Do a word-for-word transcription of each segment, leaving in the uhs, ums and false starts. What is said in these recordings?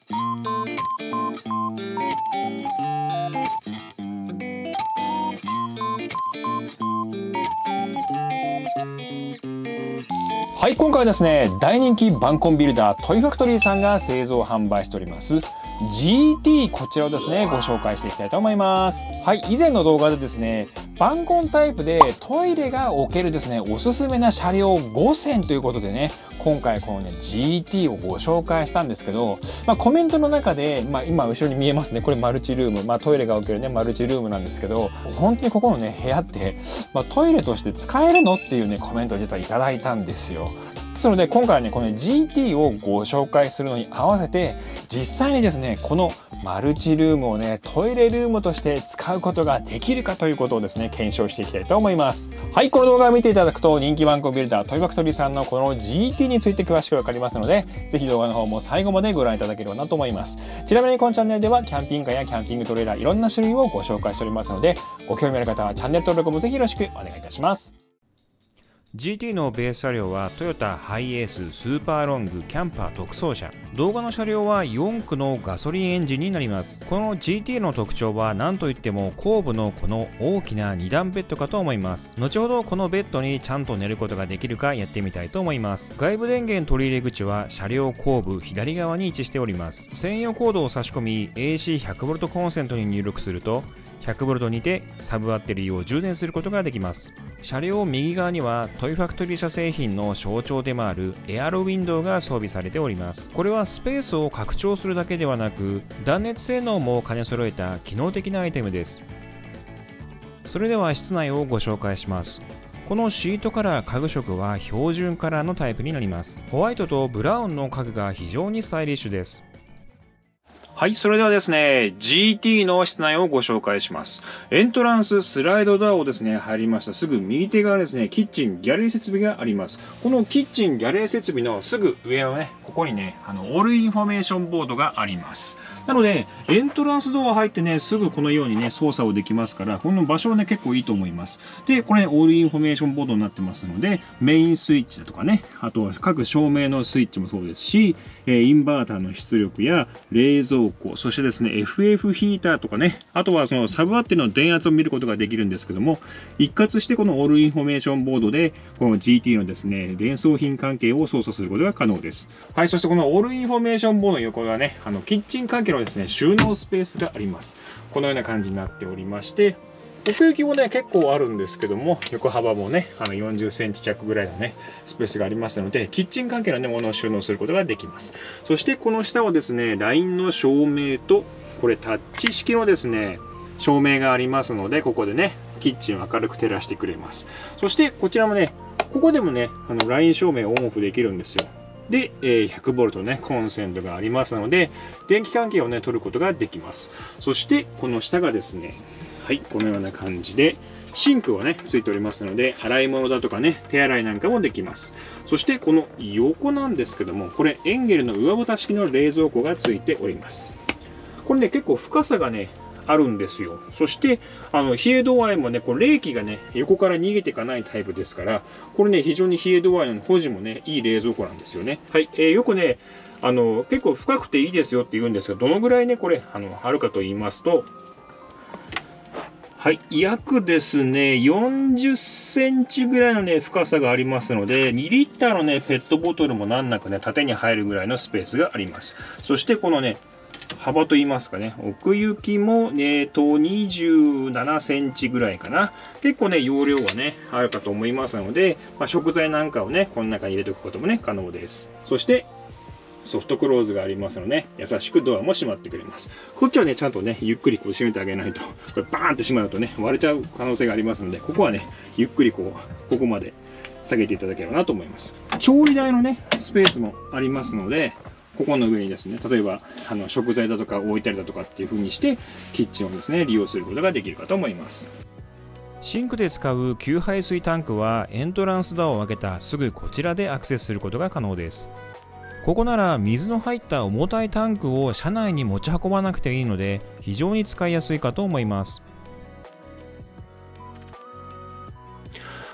はい、今回はですね、大人気バンコンビルダートイファクトリーさんが製造販売しております ジーティー、こちらをですねご紹介していきたいと思います。はい、以前の動画でですね、バンコンタイプでトイレが置けるですねおすすめな車両ごせんということでね、今回このね ジーティー をご紹介したんですけど、まあ、コメントの中で、まあ、今後ろに見えますね、これマルチルーム、まあ、トイレが置けるねマルチルームなんですけど、本当にここのね部屋って、まあ、トイレとして使えるのっていうねコメントを実はいただいたんですよ。ですので今回はねこの ジーティー をご紹介するのに合わせて、実際にですねこのマルチルームをねトイレルームとして使うことができるかということをですね検証していきたいと思います。はい、この動画を見ていただくと人気バンコンビルダートイファクトリーさんのこの ジーティー について詳しくわかりますので、ぜひ動画の方も最後までご覧いただければなと思います。ちなみにこのチャンネルではキャンピングカーやキャンピングトレーラーいろんな種類をご紹介しておりますので、ご興味ある方はチャンネル登録もぜひよろしくお願いいたします。 ジーティー のベース車両はトヨタハイエース、スーパーロング、キャンパー特装車。動画の車両はよんくのガソリンエンジンになります。この ジーティー の特徴は何といっても後部のこの大きなに段ベッドかと思います。後ほどこのベッドにちゃんと寝ることができるかやってみたいと思います。外部電源取り入れ口は車両後部左側に位置しております。専用コードを差し込み エーシーひゃくボルト コンセントに入力するとひゃくボルト にてサブバッテリーを充電することができます。車両右側にはトイファクトリー社製品の象徴でもあるエアロウィンドウが装備されております。これはスペースを拡張するだけではなく、断熱性能も兼ね揃えた機能的なアイテムです。それでは室内をご紹介します。このシートカラー家具色は標準カラーのタイプになります。ホワイトとブラウンの家具が非常にスタイリッシュです。 はい、それではですね ジーティー の室内をご紹介します。エントランススライドドアをですね入りましたすぐ右手側にですねキッチンギャレー設備があります。このキッチンギャレー設備のすぐ上のねここにねあのオールインフォメーションボードがあります。なのでエントランスドア入ってねすぐこのようにね操作をできますから、この場所はね結構いいと思います。でこれ、ね、オールインフォメーションボードになってますので、メインスイッチだとかね、あとは各照明のスイッチもそうですし、インバーターの出力や冷蔵庫、そしてですね エフエフ ヒーターとかね、あとはそのサブバッテリーの電圧を見ることができるんですけども、一括してこのオールインフォメーションボードでこの ジーティー のですね電装品関係を操作することが可能です。はい、そしてこのオールインフォメーションボードの横がねあのキッチン関係のですね収納スペースがあります。このような感じになっておりまして、奥行きもね結構あるんですけども、横幅もねあのよんじゅっセンチ弱ぐらいのねスペースがありますので、キッチン関係のねものを収納することができます。そしてこの下はですね ライン の照明と、これタッチ式のですね照明がありますので、ここでねキッチンを明るく照らしてくれます。そしてこちらもねここでもねあの ライン 照明をオンオフできるんですよ。で、えー、ひゃくボルト ねコンセントがありますので、電気関係をね取ることができます。そしてこの下がですね、はい、このような感じでシンクはねついておりますので、洗い物だとかね手洗いなんかもできます。そしてこの横なんですけども、これエンゲルの上蓋式の冷蔵庫がついております。これね結構深さがねあるんですよ。そしてあの冷え度合いもねこれ冷気がね横から逃げていかないタイプですから、これね非常に冷え度合いの保持もねいい冷蔵庫なんですよね。はい、えー、よくねあの結構深くていいですよって言うんですが、どのぐらいねこれあのあるかと言いますと、はい、約ですねよんじゅっセンチぐらいのね深さがありますので、にリッターのねペットボトルも難なくね縦に入るぐらいのスペースがあります。そしてこのね幅といいますかね、奥行きも、えー、とにじゅうななセンチぐらいかな。結構ね容量はねあるかと思いますので、まあ、食材なんかをねこの中に入れておくこともね可能です。そしてソフトクローズがありますので、優しくドアも閉まってくれます。こっちはねちゃんとねゆっくりこう閉めてあげないと、これバーンって閉まるとね割れちゃう可能性がありますので、ここはねゆっくりこうここまで下げていただければなと思います。調理台のねスペースもありますので、ここの上にですね例えばあの食材だとか置いたりだとかっていう風にしてキッチンをですね利用することができるかと思います。 シンクで使う給排水タンクはエントランスドアを開けたすぐこちらでアクセスすることが可能です。ここなら水の入った重たいタンクを車内に持ち運ばなくていいので、非常に使いやすいかと思います。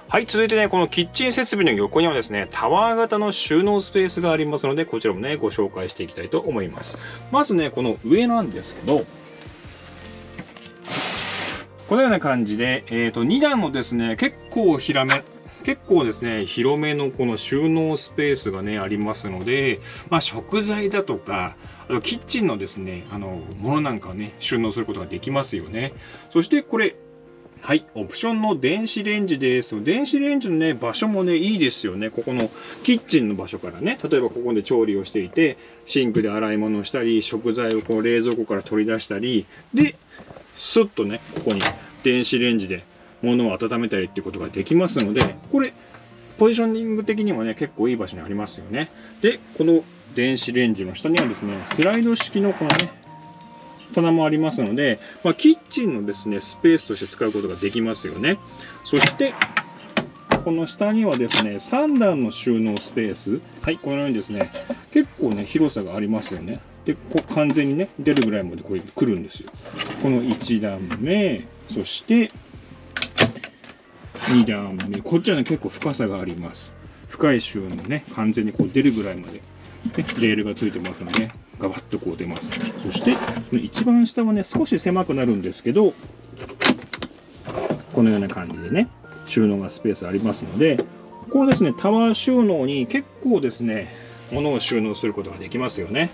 はい、続いてね、このキッチン設備の横にはですね、タワー型の収納スペースがありますので、こちらもね、ご紹介していきたいと思います。まずね、この上なんですけど、このような感じで、えーと、に段のですね、結構広め、結構ですね、広めのこの収納スペースがね、ありますので、まあ、食材だとか、あとキッチンのですね、あの、ものなんかをね、収納することができますよね。そしてこれ、はい、オプションの電子レンジです。電子レンジのね、場所もね、いいですよね。ここのキッチンの場所からね、例えばここで調理をしていて、シンクで洗い物をしたり、食材をこう冷蔵庫から取り出したり、で、スッとね、ここに電子レンジで物を温めたりっていうことができますので、これ、ポジショニング的にもね、結構いい場所にありますよね。で、この電子レンジの下にはですね、スライド式のこのね、棚もありますので、まあ、キッチンのですね、スペースとして使うことができますよね。そして、この下にはですね、さん段の収納スペース。はい、このようにですね、結構ね、広さがありますよね。で、こう完全にね、出るぐらいまでこれ来るんですよ。このいち段目、そして、に段目。こっちはね、結構深さがあります。深い収納ね、完全にこう出るぐらいまで、ね、レールがついてますので、ガバッとこう出ます。そして、その一番下はね、少し狭くなるんですけど、このような感じでね、収納がスペースありますので、このですね、タワー収納に結構ですね、物を収納することができますよね。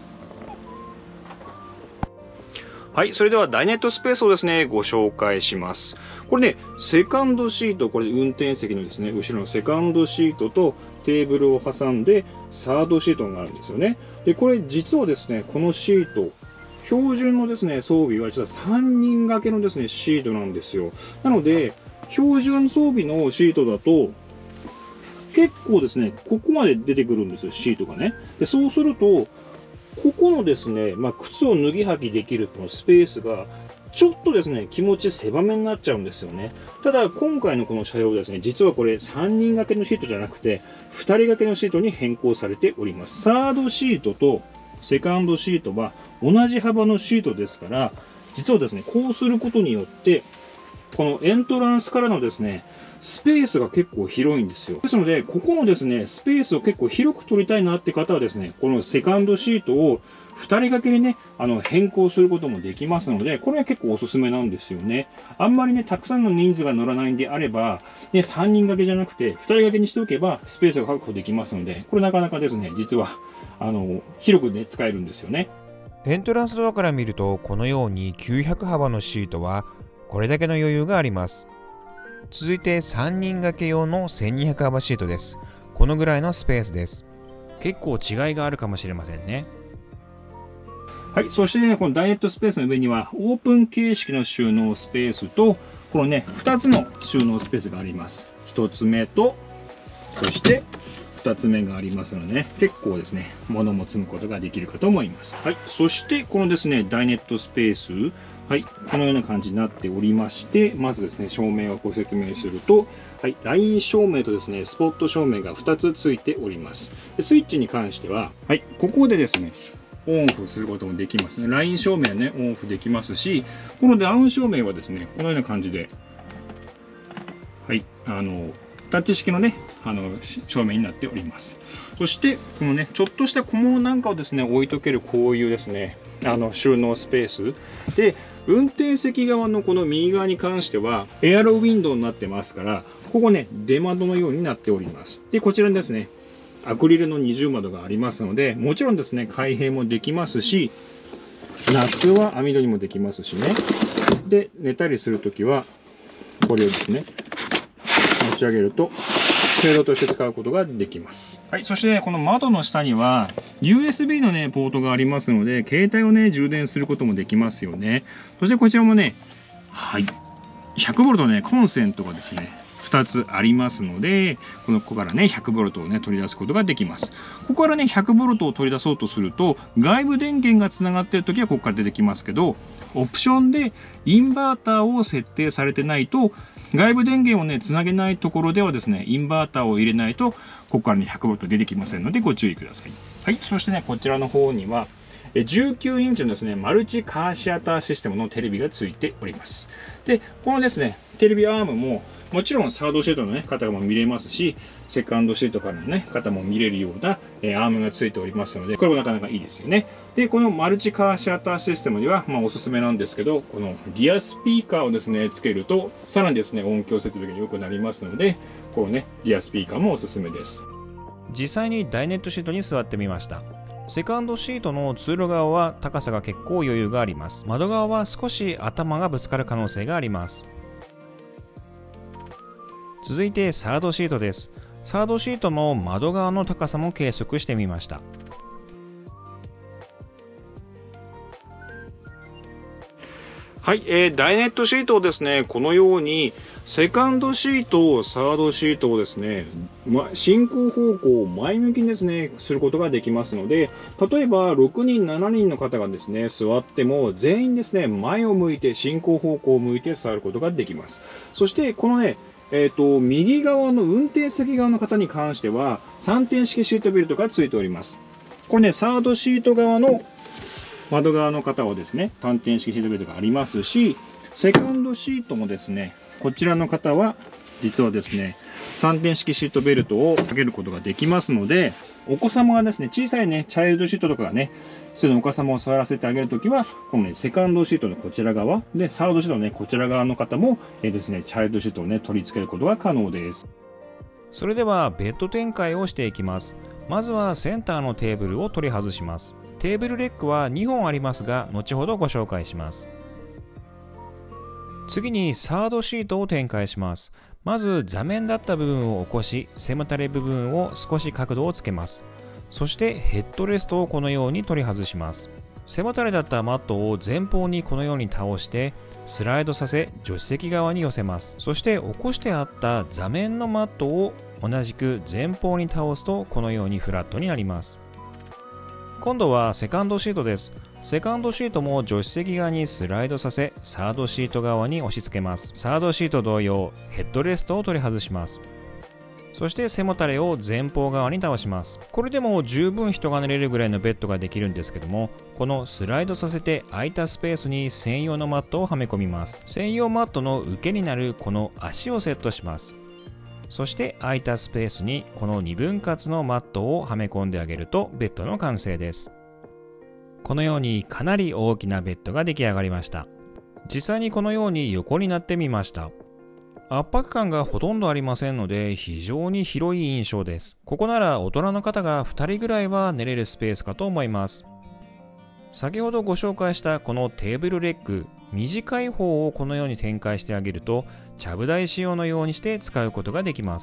はい、それではダイネットスペースをですね、ご紹介します。これね、セカンドシート、これ運転席のですね、後ろのセカンドシートとテーブルを挟んで、サードシートがあるんですよね。で、これ実はですね、このシート、標準のですね、装備は実はさんにん掛けのですね、シートなんですよ。なので、標準装備のシートだと、結構ですね、ここまで出てくるんですよ、シートがね。で、そうすると、ここのですね、まあ、靴を脱ぎ履きできるこのスペースが、ちょっとですね、気持ち狭めになっちゃうんですよね。ただ、今回のこの車両ですね、実はこれさんにん掛けのシートじゃなくて、ふたり掛けのシートに変更されております。サードシートとセカンドシートは同じ幅のシートですから、実はですね、こうすることによって、このエントランスからのですね、スペースが結構広いんですよ。ですので、ここのですね、スペースを結構広く取りたいなって方はですね、このセカンドシートをふたり掛けにね、あの、変更することもできますので、これは結構おすすめなんですよね。あんまりね、たくさんの人数が乗らないんであれば、ね、さんにん掛けじゃなくて、ふたり掛けにしておけば、スペースが確保できますので、これなかなかですね、実は、あの、広くね、使えるんですよね。 エントランスドアから見ると、このようにきゅうひゃく幅のシートは、これだけの余裕があります。続いてさんにん掛け用のせんにひゃく幅シートです。このぐらいのスペースです。結構違いがあるかもしれませんね。 はい、そしてね、このダイエットスペースの上にはオープン形式の収納スペースと、このね、ふたつの収納スペースがあります。ひとつめと、そしてふたつめがありますのでね、結構ですね、物も積むことができるかと思います。はい、そしてこのですね、ダイネットスペース、はい、このような感じになっておりまして、まずですね、照明をご説明すると、はい、ライン照明とですね、スポット照明がふたつついております。でスイッチに関しては、はい、ここでですね、オンオフすることもできますね。ライン照明はね、オンオフできますし、このダウン照明はですね、このような感じで、はい、あの、タッチ式のね、あの、照明になっております。そして、このね、ちょっとした小物なんかをですね、置いとけるこういうですね、あの、収納スペース。で、運転席側のこの右側に関しては、エアロウィンドウになってますから、ここね、出窓のようになっております。で、こちらにですね、アクリルの二重窓がありますので、もちろんですね、開閉もできますし、夏は網戸にもできますしね。で、寝たりするときは、これをですね、持ち上げると、フェードとして使うことができます。はい、そして、ね、この窓の下には、ユーエスビー のね、ポートがありますので、携帯をね、充電することもできますよね。そしてこちらもね、はい、ひゃくボルト のね、コンセントがですね、ふたつありますので、このここからね、ひゃくボルト をね、取り出すことができます。ここからね、ひゃくボルト を取り出そうとすると、外部電源がつながっているときはここから出てきますけど、オプションでインバーターを設定されてないと、外部電源をね、つなげないところではですね、インバーターを入れないと、ここからね、ひゃくボルト 出てきませんので、ご注意ください。はい、そしてね、こちらの方には、 じゅうきゅうインチのですね、マルチカーシアターシステムのテレビがついております。で、このですね、テレビアームも、もちろんサードシートの、ね、方も見れますし、セカンドシートからの、ね、方も見れるような、えー、アームがついておりますので、これもなかなかいいですよね。で、このマルチカーシアターシステムには、まあ、おすすめなんですけど、このリアスピーカーをですね、つけると、さらにですね、音響設備が良くなりますので、このね、リアスピーカーもおすすめです。 実際にダイネットシートに座ってみました。セカンドシートの通路側は高さが結構余裕があります。窓側は少し頭がぶつかる可能性があります。続いてサードシートです。サードシートの窓側の高さも計測してみました。 はい、えー、ダイネットシートをですね、このようにセカンドシート、サードシートをですね、ま、進行方向を前向きにですね、することができますので、例えばろくにん、しちにんの方がですね、座っても全員ですね、前を向いて進行方向を向いて座ることができます。そしてこのね、えーと、右側の運転席側の方に関してはさんてん式シートベルトがついております。これね、サードシート側の窓側の方はですね、単点式シートベルトがありますし、セカンドシートもですね、こちらの方は実はですね、さんてん式シートベルトをかけることができますので、お子様がですね、小さいね、チャイルドシートとかがね、そういうのお子様を座らせてあげるときは、このね、セカンドシートのこちら側、で、サードシートのね、こちら側の方も、えーですね、チャイルドシートをね、取り付けることが可能です。 それではベッド展開をしていきます。まずはセンターのテーブルを取り外します。テーブルレックはにほんありますが、後ほどご紹介します。次にサードシートを展開します。まず座面だった部分を起こし、背もたれ部分を少し角度をつけます。そしてヘッドレストをこのように取り外します。背もたれだったマットを前方にこのように倒してスライドさせ、助手席側に寄せます。そして起こしてあった座面のマットを同じく前方に倒すとこのようにフラットになります。今度はセカンドシートです。セカンドシートも助手席側にスライドさせ、サードシート側に押し付けます。サードシート同様、ヘッドレストを取り外します。そして背もたれを前方側に倒します。これでも十分人が寝れるぐらいのベッドができるんですけども、このスライドさせて空いたスペースに専用のマットをはめ込みます。専用マットの受けになるこの足をセットします。そして空いたスペースにこのにぶん割のマットをはめ込んであげるとベッドの完成です。このようにかなり大きなベッドが出来上がりました。実際にこのように横になってみました。圧迫感がほとんどありませんので非常に広い印象です。ここなら大人の方がふたりぐらいは寝れるスペースかと思います。先ほどご紹介したこのテーブルレッグ、短い方をこのように展開してあげるとちゃぶ台仕様のようにして使うことができます。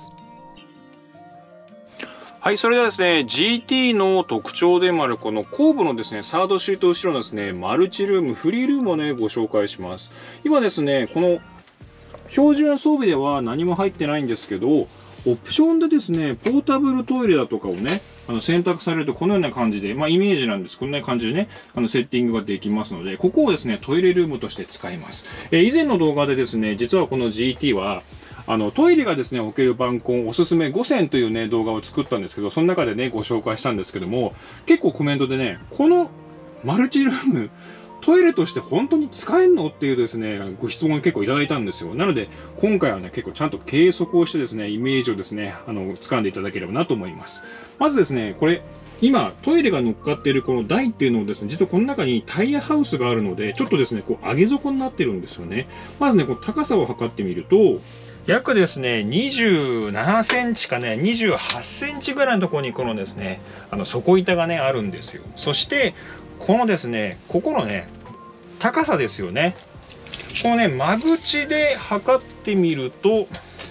はい、それではですね、ジーティー の特徴でもあるこの後部のですね、サードシート後ろのですね、マルチルーム、フリールームをね、ご紹介します。今ですね、この標準装備では何も入ってないんですけど、オプションでですね、ポータブルトイレだとかをね、あの選択されるとこのような感じで、まあイメージなんです。こんな感じでね、あのセッティングができますので、ここをですね、トイレルームとして使います。えー、以前の動画でですね、実はこの ジーティー は、あのトイレがですね置けるバンコンおすすめごせんというね動画を作ったんですけど、その中でねご紹介したんですけども、結構コメントでね、このマルチルームトイレとして本当に使えんのっていうですねご質問結構いただいたんですよ。なので今回はね結構ちゃんと計測をしてですねイメージをですねあの掴んでいただければなと思います。まずですね、これ今トイレが乗っかっているこの台っていうのをですね、実はこの中にタイヤハウスがあるのでちょっとですねこう上げ底になってるんですよね。まずねこう高さを測ってみると約ですねにじゅうななセンチかねにじゅうはちセンチぐらいのところにこのですねあの底板がねあるんですよ。そしてこのですねここのね高さですよね。このね間口で測ってみると、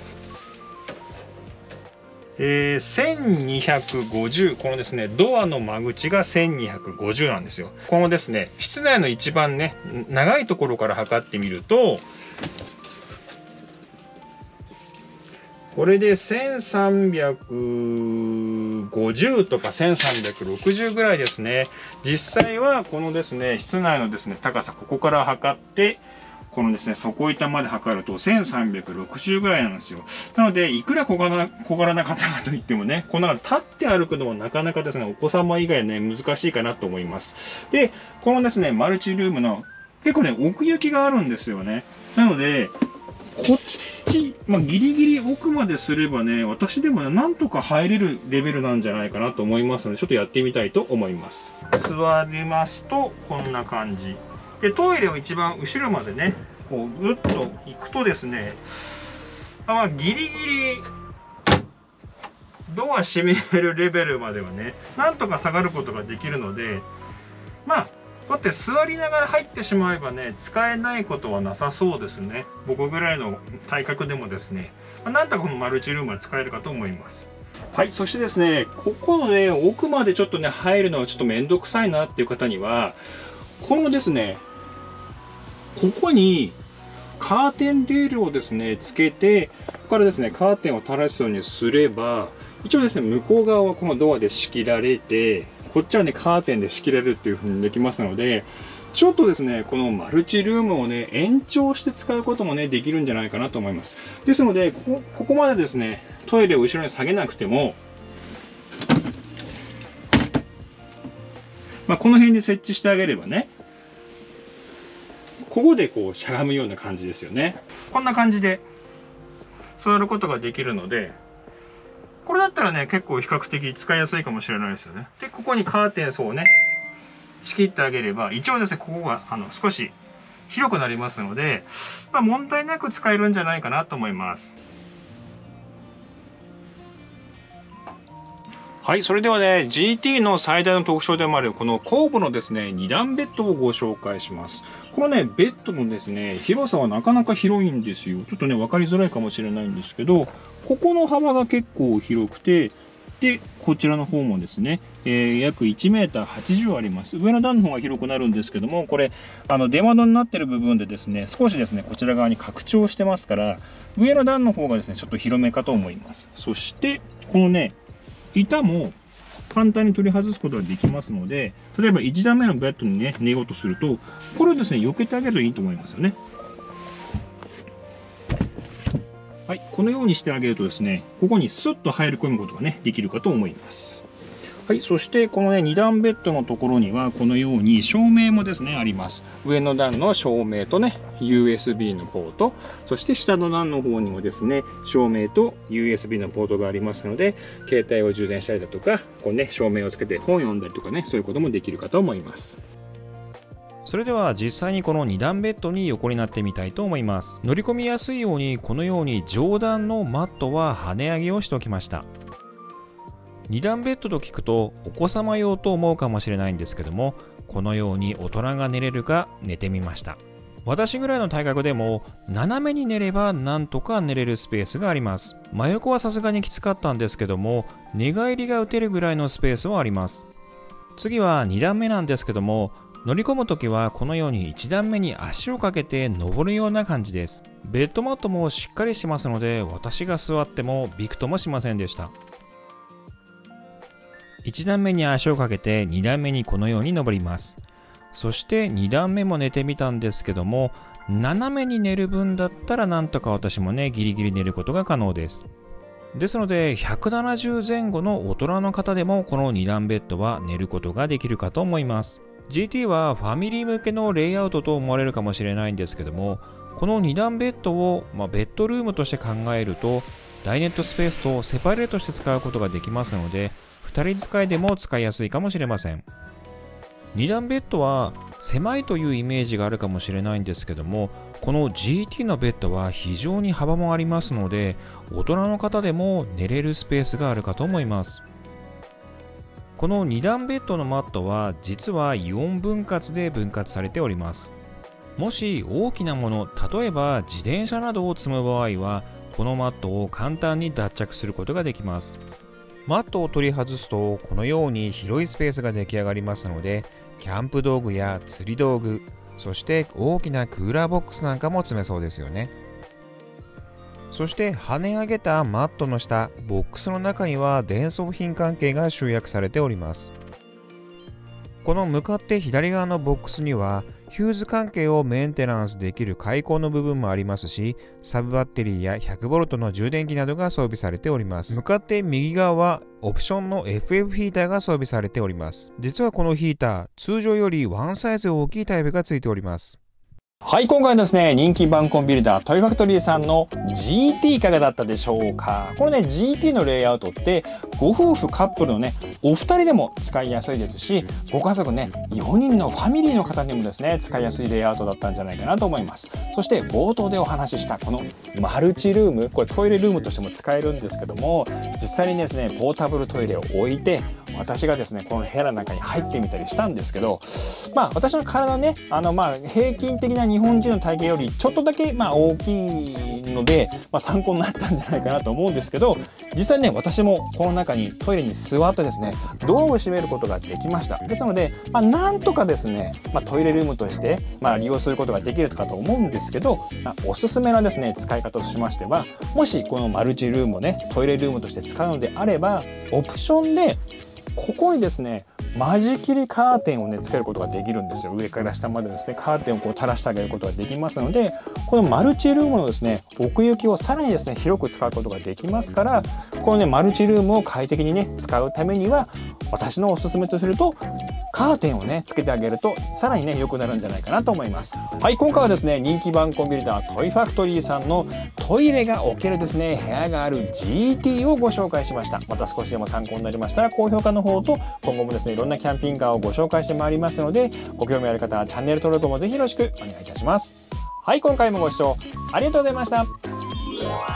えー、せんにひゃくごじゅう、このですねドアの間口がせんにひゃくごじゅうなんですよ。このですね室内の一番ね長いところから測ってみると、これでせんさんびゃくごじゅうとかせんさんびゃくろくじゅうぐらいですね。実際はこのですね室内のですね高さここから測ってこのですね、底板まで測るとせんさんびゃくろくじゅうぐらいなんですよ。なので、いくら小柄な、小柄な方がといってもね、この立って歩くのもなかなかですね、お子様以外ね、難しいかなと思います。で、このですね、マルチルームの、結構ね、奥行きがあるんですよね。なので、こっち、まあ、ギリギリ奥まですればね、私でもね、なんとか入れるレベルなんじゃないかなと思いますので、ちょっとやってみたいと思います。座りますと、こんな感じ。で、トイレを一番後ろまでね、こう、ぐっと行くとですね、まあ、ギリギリ、ドア閉めるレベルまではね、なんとか下がることができるので、まあ、こうやって座りながら入ってしまえばね、使えないことはなさそうですね。僕ぐらいの体格でもですね、なんとかこのマルチルームは使えるかと思います。はい、そしてですね、ここのね、奥までちょっとね、入るのはちょっとめんどくさいなっていう方には、このですね、ここにカーテンレールをですね、つけて、ここからですね、カーテンを垂らすようにすれば、一応ですね、向こう側はこのドアで仕切られて、こっちはね、カーテンで仕切られるっていう風にできますので、ちょっとですね、このマルチルームをね、延長して使うこともね、できるんじゃないかなと思います。ですので、ここ、ここまでですね、トイレを後ろに下げなくても、まあ、この辺で設置してあげればね、ここでこうしゃがむような感じですよね。こんな感じで座ることができるので、これだったらね、結構比較的使いやすいかもしれないですよね。で、ここにカーテン層をね、仕切ってあげれば、一応ですね、ここがあの少し広くなりますので、まあ、問題なく使えるんじゃないかなと思います。はい、それではね、ジーティー の最大の特徴でもあるこの後部のですね、に段ベッドをご紹介します。このね、ベッドのですね、広さはなかなか広いんですよ。ちょっとね、分かりづらいかもしれないんですけど、ここの幅が結構広くて、で、こちらの方もですね、えー、約いちメーターはちじゅうあります。上の段の方が広くなるんですけども、これ、あの、出窓になってる部分でですね、少しですね、こちら側に拡張してますから、上の段の方がですね、ちょっと広めかと思います。そして、このね、板も簡単に取り外すことができますので、例えばいち段目のベッドにね、寝ようとすると、これをですね、避けてあげるといいと思いますよね。はい、このようにしてあげるとですね、ここにスッと入り込むことがね、できるかと思います。はい、そしてこのね、に段ベッドのところには、このように照明もですね、あります。上の段の照明とね、ユーエスビー のポート、そして下の段の方にもですね、照明と ユーエスビー のポートがありますので、携帯を充電したりだとか、こうね、照明をつけて本読んだりとかね、そういうこともできるかと思います。 それでは実際にこのに段ベッドに横になってみたいと思います。乗り込みやすいようにこのように上段のマットは跳ね上げをしておきました。に段ベッドと聞くとお子様用と思うかもしれないんですけども、このように大人が寝れるか寝てみました。私ぐらいの体格でも斜めに寝ればなんとか寝れるスペースがあります。真横はさすがにきつかったんですけども、寝返りが打てるぐらいのスペースはあります。次はに段目なんですけども、乗り込むときはこのようにいち段目に足をかけて登るような感じです。ベッドマットもしっかりしてますので、私が座ってもびくともしませんでした。いち段目に足をかけてに段目にこのように登ります。そしてに段目も寝てみたんですけども、斜めに寝る分だったらなんとか私もね、ギリギリ寝ることが可能です。ですのでひゃくななじゅう前後の大人の方でもこのに段ベッドは寝ることができるかと思います。ジーティー はファミリー向けのレイアウトと思われるかもしれないんですけども、このに段ベッドを、まあ、ベッドルームとして考えるとダイネットスペースとセパレートして使うことができますので、ふたり使いでも使いやすいかもしれません。に段ベッドは狭いというイメージがあるかもしれないんですけども、この ジーティー のベッドは非常に幅もありますので、大人の方でも寝れるスペースがあるかと思います。このに段ベッドのマットは実はよん分割で分割されております。もし大きなもの、例えば自転車などを積む場合は、このマットを簡単に脱着することができます。マットを取り外すとこのように広いスペースが出来上がりますので、キャンプ道具や釣り道具、そして大きなクーラーボックスなんかも積めそうですよね。そして跳ね上げたマットの下、ボックスの中には電装品関係が集約されております。 この向かって左側のボックスにはヒューズ関係をメンテナンスできる開口の部分もありますし、サブバッテリーや ひゃくボルト の充電器などが装備されております。向かって右側はオプションの エフエフ ヒーターが装備されております。実はこのヒーター、通常よりワンサイズ大きいタイプがついております。 はい、今回はですね、人気バンコンビルダートイファクトリーさんの ジーティー いかがだったでしょうか。これね、ジーティー のレイアウトってご夫婦カップルのね、お二人でも使いやすいですし、ご家族ね、よにんのファミリーの方にもですね、使いやすいレイアウトだったんじゃないかなと思います。そして冒頭でお話ししたこのマルチルーム、これトイレルームとしても使えるんですけども、実際にですね、ポータブルトイレを置いて、私がですね、この部屋の中に入ってみたりしたんですけど、まあ私の体ね、あのまあ平均的な日本人の体型よりちょっとだけまあ大きいので、まあ、参考になったんじゃないかなと思うんですけど、実際ね、私もこの中にトイレに座ってですね、ドアを閉めることができました。ですので、まあ、なんとかですね、まあ、トイレルームとして、まあ、利用することができるかと思うんですけど、まあ、おすすめなですね、使い方としましては、もしこのマルチルームをね、トイレルームとして使うのであれば、オプションでここにですね、間仕切りカーテンをねつけることができるんですよ。上から下までですね、カーテンをこう垂らしてあげることができますので、このマルチルームのですね、奥行きをさらにですね、広く使うことができますから、このねマルチルームを快適にね使うためには、私のおすすめとするとカーテンをねつけてあげるとさらにね良くなるんじゃないかなと思います。はい、今回はですね、人気バンコンビルダートイファクトリーさんのトイレが置けるですね部屋がある ジーティー をご紹介しました。また少しでも参考になりましたら高評価の方と、今後もですねいろんなキャンピングカーをご紹介してまいりますので、ご興味ある方はチャンネル登録もぜひよろしくお願いいたします。はい、今回もご視聴ありがとうございました。